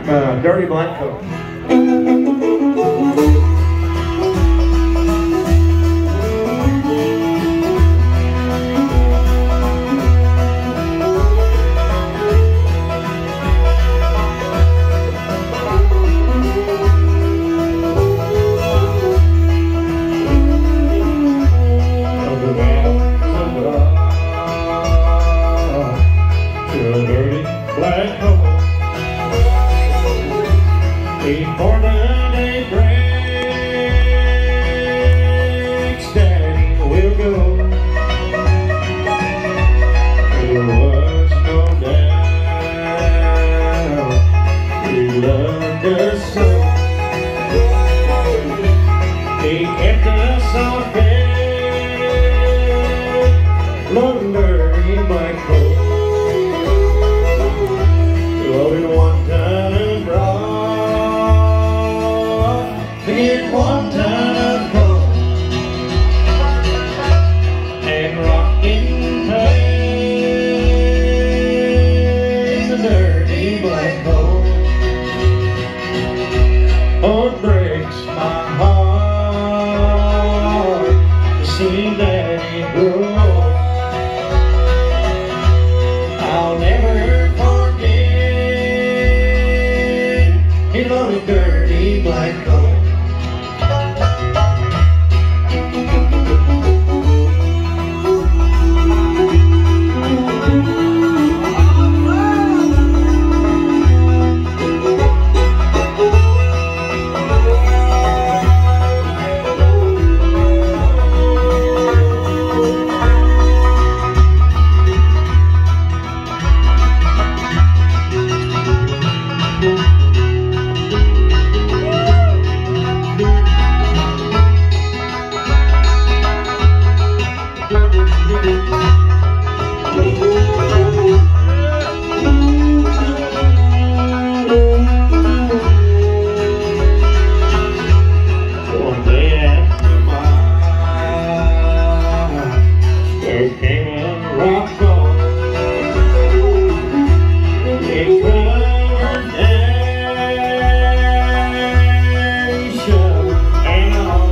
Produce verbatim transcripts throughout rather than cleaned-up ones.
uh, Dirty Black Coat. Black coat, before the day breaks, Daddy will go. There was no doubt he loved us so. He kept us on bed, long dirty black coat. Loaded one ton of broad, get one ton of coal, and rockin' pays the dirty black coal. Oh, it breaks my heart to see Daddy grow. I'll never he loaded dirty black coat. One day after mine, there came a rock fall. It covered nation and all,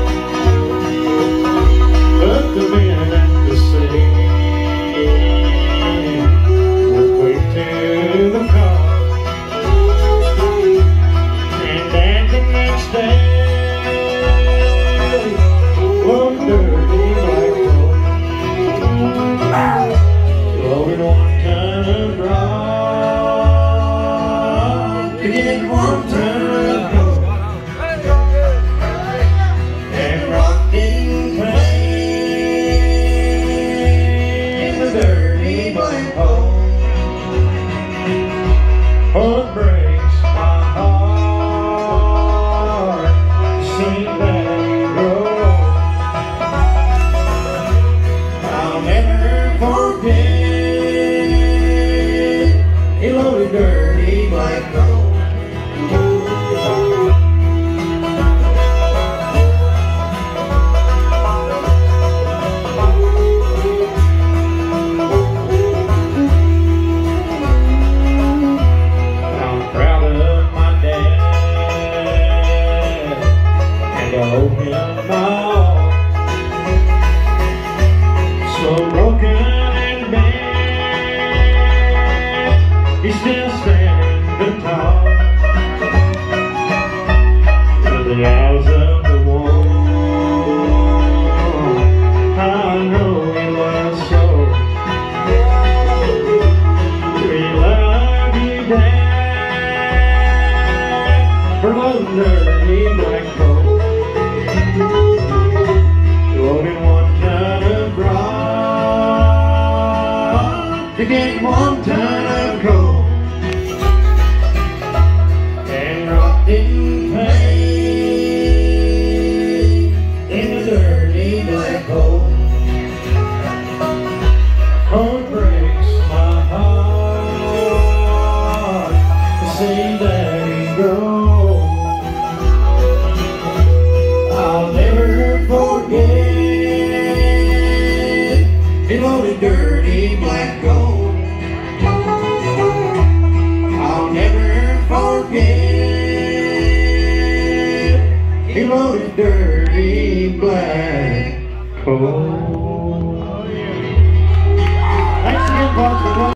but the men at the sea were quick to the call. And at the next day, oh, dirty black coat, loaded one ton of rock to get one ton of coal, and rockin' pays the dirty black coat. Oh, it breaks my heart to see Daddy grow. I'll never forget he loaded dirty black coat. I'm proud of my dad, and I owe him all. So broken and bad, he's still standing tall. With the eyes of the war, I know he was so. We love you, Dad, for loading dirty black coat. Loading one ton of rock to get one ton of coal, and rockin' pays in the dirty black coat. Oh, it breaks my heart to see Daddy grow. I'll never forget he loaded dirty black gold. I'll never forget he loaded dirty black coal. Thanks again, folks.